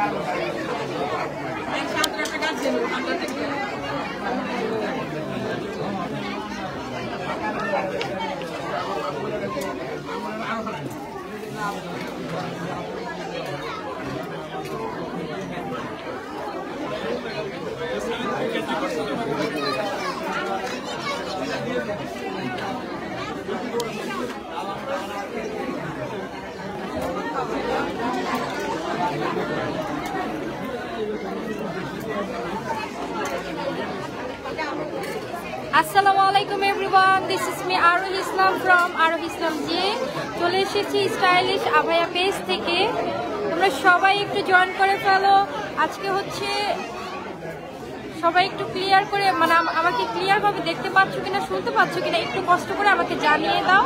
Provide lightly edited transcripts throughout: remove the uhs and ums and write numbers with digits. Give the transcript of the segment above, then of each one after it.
Assalamualaikum everyone, this is me Arul Islam from Arul Islam J. চলে এসেছি stylish আভায়া page থেকে। তোমরা সবাই একটু জয়েন করে ফেলো। আজকে হচ্ছে সবাই একটু ক্লিয়ার করে, মানে আমাকে ক্লিয়ার ভাবে দেখতে পাচ্ছ কিনা, শুনতে পাচ্ছ কিনা, একটু কষ্ট করে আমাকে জানিয়ে দাও।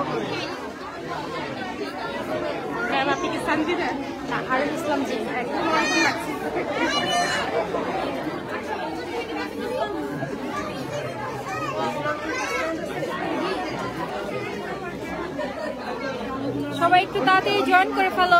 আপনি কি শান্তি দেন না? আরুল ইসলাম জি, সবাই একটু তাড়াতাড়ি জয়েন করে ফেলো।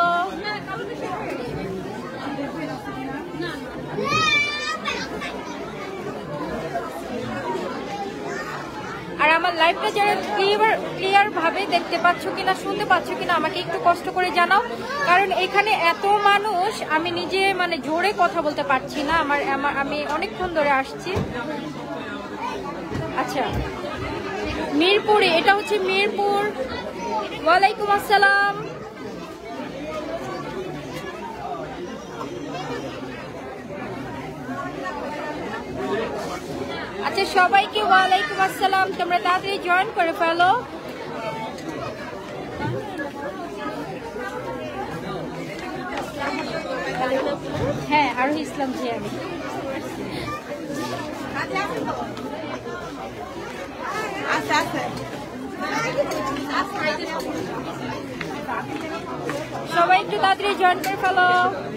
আর আমার লাইভটা যারা ক্লিয়ার ভাবে দেখতে পাচ্ছ কিনা, শুনতে পাচ্ছ কিনা, আমাকে একটু কষ্ট করে জানাও। কারণ এখানে এত মানুষ, আমি নিজে মানে জোরে কথা বলতে পারছি না। আমি অনেকক্ষণ ধরে আসছি। আচ্ছা, মিরপুরে, এটা হচ্ছে মিরপুর। ওয়ালাইকুম আসসালাম। আচ্ছা, সবাইকে ওয়ালাইকুম আসসালাম। তোমরা তাড়াতাড়ি জয়েন করে ফেলো। হ্যাঁ, আরুল ইসলাম জি আমি। সবাই একটু তাড়াতাড়ি জয়েন করে ফেলো।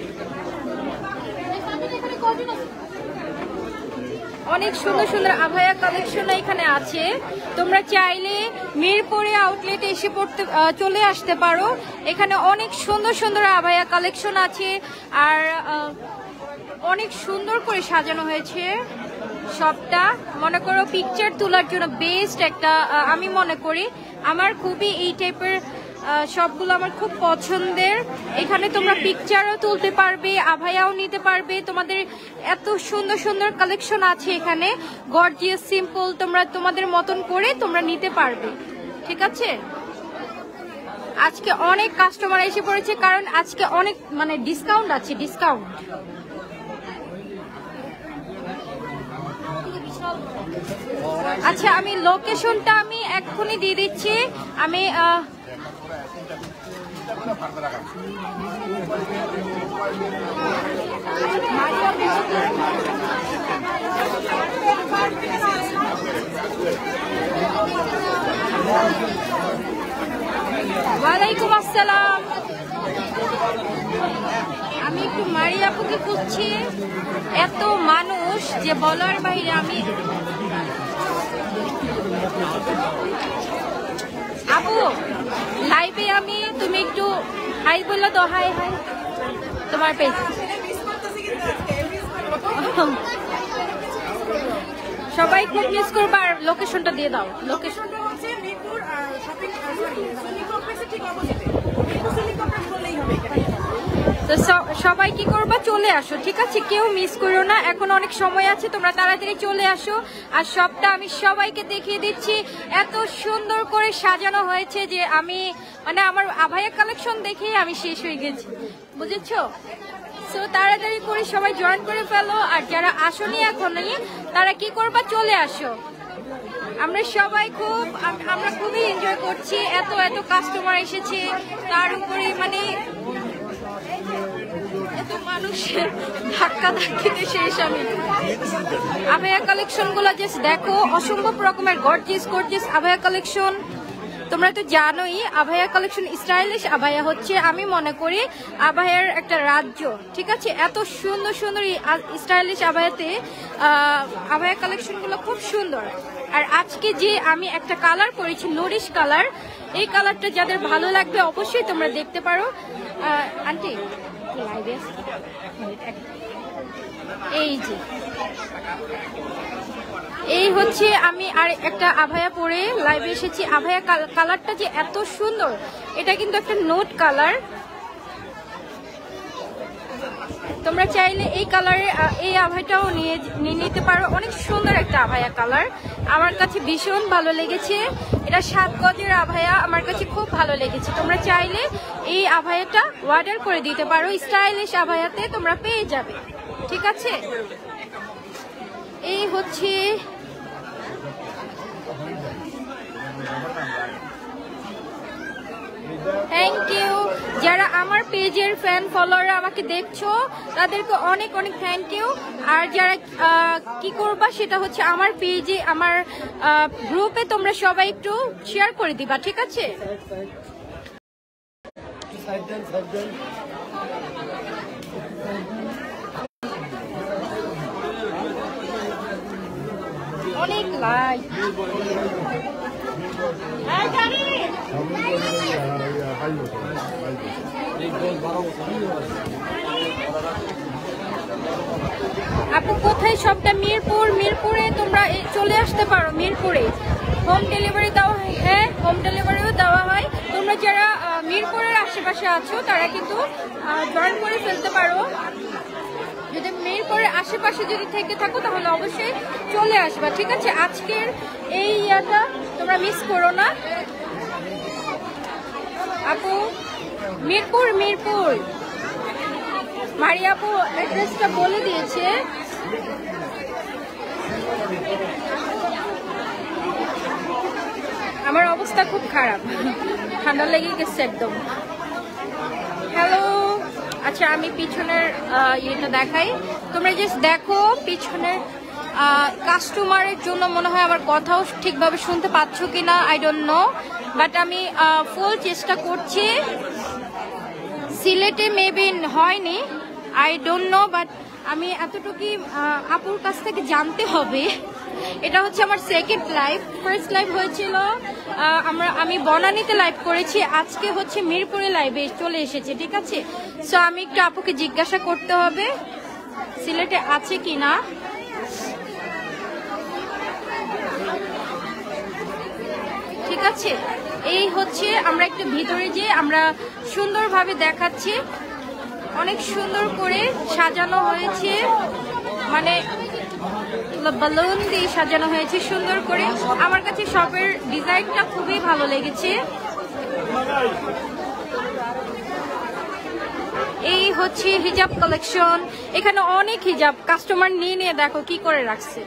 অনেক সুন্দর সুন্দর আভায়া কালেকশন এখানে আছে। তোমরা চাইলে মিরপুরে আউটলেটে এসে চলে আসতে পারো। এখানে অনেক সুন্দর সুন্দর আভায়া কালেকশন আছে, আর অনেক সুন্দর করে সাজানো হয়েছে সবটা। মনে করো পিকচার তোলার জন্য বেস্ট একটা, আমি মনে করি আমার খুবই এই টাইপের সবগুলো আমার খুব পছন্দের। এখানে তোমরা পিকচারও তুলতে পারবে, আভায়াও নিতে পারবে। তোমাদের এত সুন্দর সুন্দর কালেকশন আছে এখানে, গর্জিয়াস, সিম্পল, তোমরা তোমাদের মতন করে তোমরা নিতে পারবে। ঠিক আছে, আজকে অনেক কাস্টমার এসে পড়েছে, কারণ আজকে অনেক মানে ডিসকাউন্ট আছে, ডিসকাউন্ট। আচ্ছা, আমি লোকেশনটা আমি এক্ষুনি দিয়ে দিচ্ছি। আমি ওয়ালাইকুম আসসালাম। আমি একটু মারিয়া আপুকে খুঁজছি, এত মানুষ যে বলার বাইরে। আমি আপু লাইভে আমি, তুমি একটু হাই বললো তো। হাই হাই, তোমার পেজ সবাই খুব মিস করবো। আর লোকেশনটা দিয়ে দাও। লোকেশনটা হচ্ছে মিরপুর শপিং, সুনি কমপ্লেক্সের ঠিক অপোজিটে। মিরপুর সুনি কমপ্লেক্স বললেই হবে। তো সবাই কি করবা, চলে আসো। ঠিক আছে, কেউ মিস করো না, এখন অনেক সময় আছে, তোমরা তাড়াতাড়ি চলে আসো। আর সবটা আমি সবাইকে দেখিয়ে দিচ্ছি। এত সুন্দর করে সাজানো হয়েছে যে আমি মানে আমার আভায়া কালেকশন দেখে আমি শেষ হয়ে গেছি, বুঝেছো? সো তাড়াতাড়ি করে সবাই জয়েন করে ফেলো। আর যারা আসোনি এখনই, তারা কি করবা, চলে আসো। আমরা সবাই আমরা খুবই এনজয় করছি। এত এত কাস্টমার এসেছে, তার উপরে মানে এত মানুষের ধাক্কা ধাক্কিতে শেষ। আমি আভায়া কালেকশন গুলো জাস্ট দেখো, অসম্ভব রকমের গর্জিয়াস আভায়া কালেকশন। তোমরা তো জানোই আভায়া কালেকশন, স্টাইলিশ আভায়া হচ্ছে আমি মনে করি আভায়ার একটা রাজ্য। ঠিক আছে, এত সুন্দর সুন্দর স্টাইলিশ আভায়াতে আভায়া কালেকশন গুলো খুব সুন্দর। আর আজকে যে আমি একটা কালার পরেছি, নুরিশ কালার, এই কালারটা যাদের ভালো লাগবে অবশ্যই তোমরা দেখতে পারো। আন্টি লাইভে এই যে এই হচ্ছে আমি আর একটা আভায়া পরে লাইভে এসেছি। আভায়া কালারটা যে এত সুন্দর, এটা কিন্তু একটা নোট কালার। তোমরা চাইলে এই কালারে এই আভায়াটাও নিয়ে নিতে পারো। অনেক সুন্দর একটা আভায়া কালার, আমার কাছে ভীষণ ভালো লেগেছে। এটা 7 গজের আভায়া, আমার কাছে খুব ভালো লেগেছে। তোমরা চাইলে এই আভায়াটা অর্ডার করে দিতে পারো, স্টাইলিশ আভায়াতে তোমরা পেয়ে যাবে, ঠিক আছে। এই হচ্ছে থ্যাংক ইউ যারা আমার পেজের ফ্যান ফলোয়ার আমাকে দেখছো, তাদেরকে অনেক অনেক থ্যাংক ইউ। আর যারা কি করবা সেটা হচ্ছে আমার পেজে, আমার গ্রুপে তোমরা সবাই একটু শেয়ার করে দিবা, ঠিক আছে। অনেক লাইক আপু কোথায় সবটা? মিরপুরে তোমরা চলে আসতে পারো। মিরপুরে হোম ডেলিভারি দেওয়া হয়, হ্যাঁ হোম ডেলিভারিও দেওয়া হয়। তোমরা যারা মিরপুরের আশেপাশে আছো তারা কিন্তু জয়েন করে ফেলতে পারো। যদি মিরপুরের আশেপাশে যদি থেকে থাকো তাহলে অবশ্যই চলে আসবা, ঠিক আছে। আজকের এই ইয়াটা তোমরা মিস করো না। আপু মিরপুর মারিয়া আপু অ্যাড্রেসটা বলে দিয়েছে। আমার অবস্থা খুব খারাপ, ঠান্ডা লেগে গেছে একদম। হ্যালো, আচ্ছা আমি পিছনের ইয়েটা দেখাই, তোমরা জাস্ট দেখো পিছনের কাস্টমারের জন্য মনে হয় আমার কথাও ঠিকভাবে শুনতে পাচ্ছ কিনা, আই ডোন্ট নো, বাট আমি ফুল চেষ্টা করছি। সিলেটে মেবি হয়নি, আই ডোন্ট নো, বাট আমি এতটুকুই আপুর কাছ থেকে জানতে হবে। এটা হচ্ছে আমার সেকেন্ড লাইভ, ফার্স্ট লাইভ হয়েছিল আমি বনানীতে লাইভ করেছি, আজকে হচ্ছে মিরপুরে লাইভে চলে এসেছে, ঠিক আছে। সো আমি একটু আপুকে জিজ্ঞাসা করতে হবে সিলেটে আছে কিনা। ঠিক আছে, এই হচ্ছে আমরা একটু ভিতরে যে আমরা সুন্দরভাবে দেখাচ্ছি, অনেক সুন্দর করে সাজানো হয়েছে, মানে বালুন দিয়ে সাজানো হয়েছে সুন্দর করে। আমার কাছে শপের ডিজাইনটা খুবই ভালো লেগেছে। এই হচ্ছে হিজাব কালেকশন, এখানে অনেক হিজাব কাস্টমার নিয়ে দেখো কি করে রাখছে,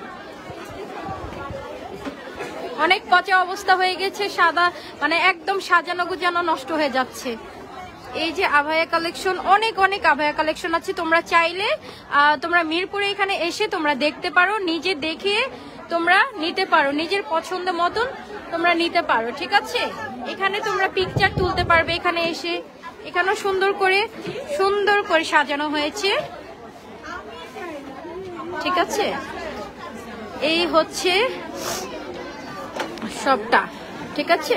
অনেক পচা অবস্থা হয়ে গেছে, সাদা মানে একদম সাজানো গুজানো নষ্ট হয়ে যাচ্ছে। এই যে আভায়া কালেকশন, অনেক অনেক আভায়া কালেকশন আছে, তোমরা চাইলে তোমরা মিরপুরে এখানে এসে তোমরা দেখতে পারো, নিজে দেখে তোমরা নিতে পারো, নিজের পছন্দ মতন তোমরা নিতে পারো, ঠিক আছে। এখানে তোমরা পিকচার তুলতে পারবে, এখানে এসে এখানেও সুন্দর করে সাজানো হয়েছে, ঠিক আছে। এই হচ্ছে সবটা, ঠিক আছে।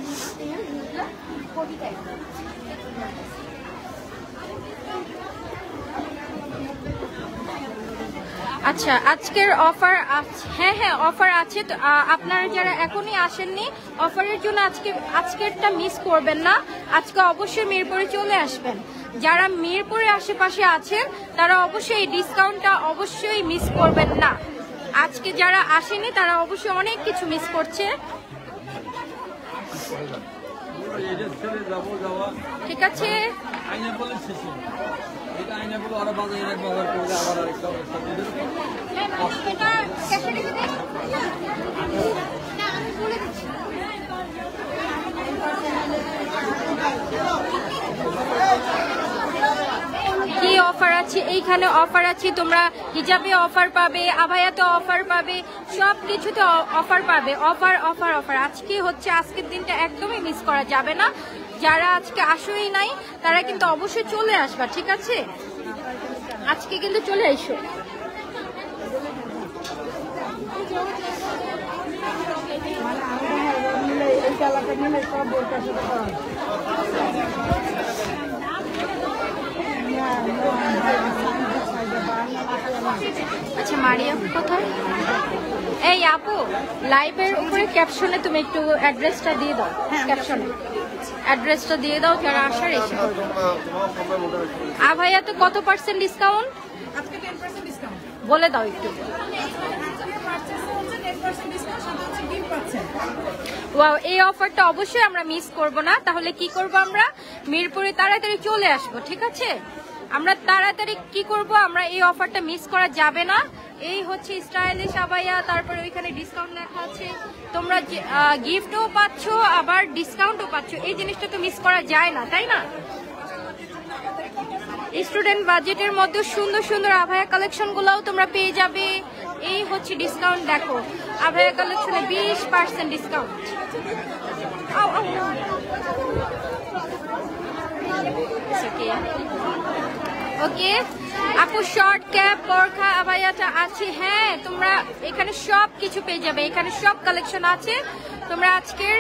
আচ্ছা আজকের অফার আছে, হ্যাঁ অফার আছে। আপনারা যারা এখনই আসেননি অফারের জন্য আজকেরটা মিস করবেন না, আজকে অবশ্যই মিরপুরে চলে আসবেন। যারা মিরপুরের আশেপাশে আছেন তারা অবশ্যই এই ডিসকাউন্টটা অবশ্যই মিস করবেন না। আজকে যারা আসেনি তারা অবশ্যই অনেক কিছু মিস করছে, ঠিক আছে। কি অফার আছে এইখানে? অফার আছে, তোমরা হিজাবে অফার পাবে, আভায়াতে অফার পাবে, সব কিছুতে অফার পাবে। অফার আজকে হচ্ছে, আজকের দিনটা একদমই মিস করা যাবে না। যারা আজকে আসোই নাই তারা কিন্তু অবশ্যই চলে আসবা, ঠিক আছে। আজকে কিন্তু চলে এসো। আচ্ছা মারিয়া কোথায়? এই আপু লাইভের উপরে ক্যাপশনে তুমি একটু অ্যাড্রেসটা দিয়ে দাও, ক্যাপশনে অ্যাড্রেসটা দিয়ে দাও, যারা আসার এসে করবে। ভাইয়াতে কত % ডিসকাউন্ট বলে দাও একটু। ওয়াও, এই অফারটা অবশ্যই আমরা মিস করব না। তাহলে কি করব, আমরা মিরপুরে তাড়াতাড়ি চলে আসব, ঠিক আছে? আমরা তাড়াতাড়ি কি করব, আমরা এই অফারটা মিস করা যাবে না। এই হচ্ছে স্টাইলিশ আবায়া, তারপরে ওইখানে ডিসকাউন্ট লেখা আছে, তোমরা গিফটও পাচ্ছ আবার ডিসকাউন্টও পাচ্ছ, এই জিনিসটা তো মিস করা যায় না, তাই না? স্টুডেন্ট বাজেটের মধ্যে সুন্দর সুন্দর আভায়া কালেকশন গুলাও তোমরা পেয়ে যাবে। এই হচ্ছে ডিসকাউন্ট, দেখো আভায়া কালেকশনে 20% ডিসকাউন্ট। ওকে আপু, শর্ট ক্যাপ বোরখা আভায়াটা আছে। হ্যাঁ, তোমরা এখানে সব কিছু পেয়ে যাবে, এখানে সব কালেকশন আছে। তোমরা আজকের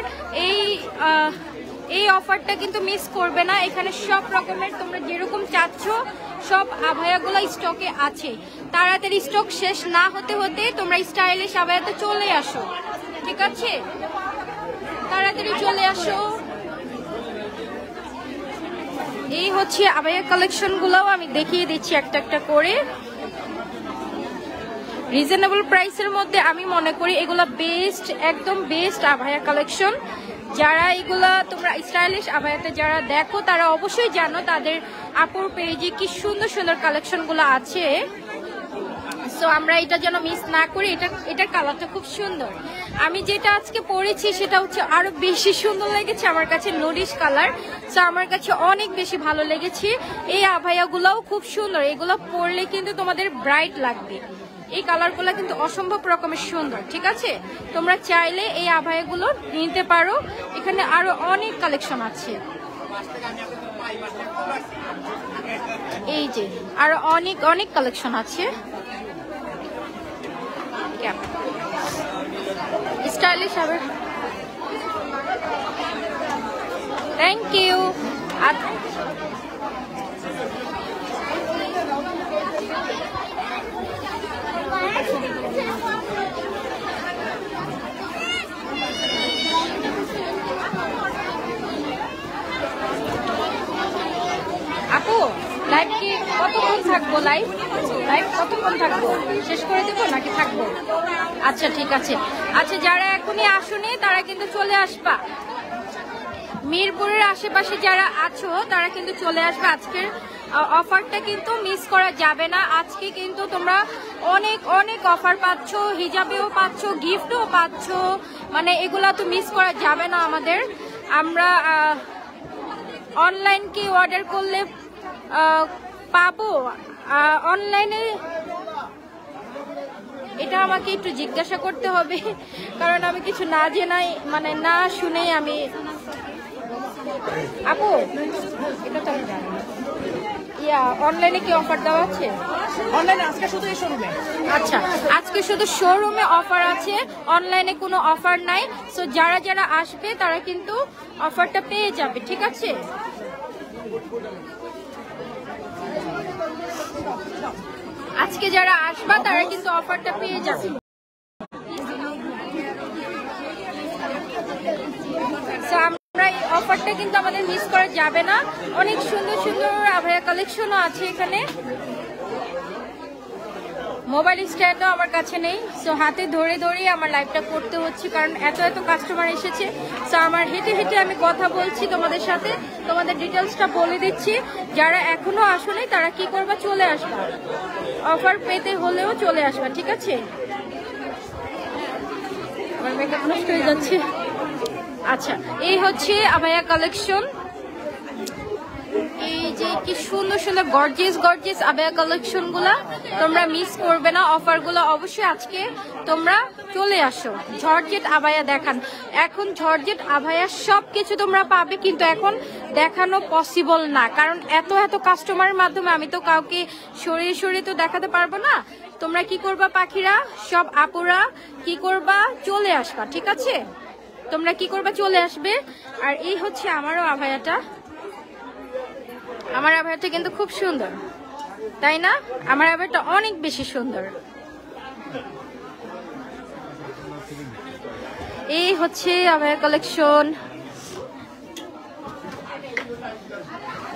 এই অফারটা কিন্তু মিস করবে না। এখানে সব রকমের তোমরা যেরকম চাচ্ছ সব আভায়াগুলো স্টকে আছে। তাড়াতাড়ি স্টক শেষ না হতে হতে তোমরা স্টাইলিশ আভায়াতে চলে আসো, ঠিক আছে? তাড়াতাড়ি চলে আসো। এই হচ্ছে আভায়া কালেকশন গুলাও আমি দেখিয়ে দিচ্ছি একটা একটা করে। রিজনেবল প্রাইসের মধ্যে আমি মনে করি এগুলা বেস্ট, একদম বেস্ট আভায়া কালেকশন। যারা এগুলা তোমরা স্টাইলিশ আভায়াতে যারা দেখো তারা অবশ্যই জানো তাদের আপুর পেজে কি সুন্দর সুন্দর কালেকশন গুলো আছে। সো আমরা এটা যেন মিস না করি। এটার কালারটা খুব সুন্দর। আমি যেটা আজকে পরেছি সেটা হচ্ছে আরো বেশি সুন্দর লেগেছে আমার কাছে, নুডিশ কালার। সো আমার কাছে অনেক বেশি ভালো লেগেছে। এই আভায়াগুলোও খুব সুন্দর, এগুলো পরলে কিন্তু তোমাদের ব্রাইট লাগবে। এই কালারগুলো কিন্তু অসম্ভব রকমের সুন্দর, ঠিক আছে? তোমরা চাইলে এই আভায়াগুলো নিতে পারো। এখানে আরো অনেক কালেকশন আছে, এই যে আরো অনেক অনেক কালেকশন আছে। স্টাইলিশ হবে। Thank you. আপু লাইভ কি কতক্ষণ থাকবো? লাইভ কতক্ষণ থাকবো? শেষ করে দেবো নাকি থাকবো? আচ্ছা ঠিক আছে। আচ্ছা, যারা এখনই আসুনি তারা কিন্তু চলে আসবা। মিরপুরের আশেপাশে যারা আছো তারা কিন্তু চলে আসবে। আজকের অফারটা কিন্তু মিস করা যাবে না। আজকে কিন্তু তোমরা অনেক অনেক অফার পাচ্ছ, হিজাবেও পাচ্ছ, গিফটও পাচ্ছ, মানে এগুলা তো মিস করা যাবে না আমাদের। আমরা অনলাইন কি অর্ডার করলে পাবো? অনলাইনে এটা আমাকে একটু জিজ্ঞাসা করতে হবে, কারণ আমি কিছু না জেনাই, মানে না শুনেই আমি। আপু এটা তো আমি জানি না। অনলাইনে কি অফার দেওয়া আছে? অনলাইনে আজকে শুধু এই শোরুমে। আচ্ছা, আজকে শুধু শোরুমে অফার আছে, অনলাইনে কোনো অফার নাই। সো যারা যারা আসবে তারা কিন্তু অফারটা পেয়ে যাবে, ঠিক আছে? আজকে যারা আসবা তারা কিন্তু অফারটা পেয়ে যাবে। আমরা এই অফারটা কিন্তু আমাদের মিস করা যাবে না। অনেক সুন্দর সুন্দর আভায়া কালেকশনও আছে এখানে। মোবাইল স্ট্যান্ডও আমার কাছে নেই, সো হাতে ধরে ধরেই আমার লাইভটা করতে হচ্ছে, কারণ এত এত কাস্টমার এসেছে। সো আমার হেঁটে হেঁটে আমি কথা বলছি তোমাদের সাথে, তোমাদের ডিটেলসটা বলে দিচ্ছি। যারা এখনো আসেনি তারা কি করবা, চলে আসবা। অফার পেতে হলেও চলে আসবা, ঠিক আছে? আমার মেকআপ নষ্ট হয়ে যাচ্ছে। আচ্ছা, এই হচ্ছে আভায়া কালেকশন। এই যে কি সুন্দর সুন্দর গর্জিয়াস গর্জিয়াস আভায়া কালেকশন গুলা তোমরা মিস করবে না। অফার গুলো অবশ্যই আজকে তোমরা চলে আসো। জর্জেট আভায়া দেখান। এখন জর্জেট আভায়া সবকিছু তোমরা পাবে, কিন্তু এখন দেখানো পসিবল না, কারণ এত এত কাস্টমারের মাধ্যমে আমি তো কাউকে সরিয়ে সরিয়ে তো দেখাতে পারবো না। তোমরা কি করবা পাখিরা, সব আপুরা কি করবা, চলে আসবা, ঠিক আছে? তোমরা কি করবা, চলে আসবে। আর এই হচ্ছে আমারও আভায়াটা, আমার আভারটা কিন্তু খুব সুন্দর, তাই না? আমার আভারটা অনেক বেশি সুন্দর। এই হচ্ছে আভার কালেকশন।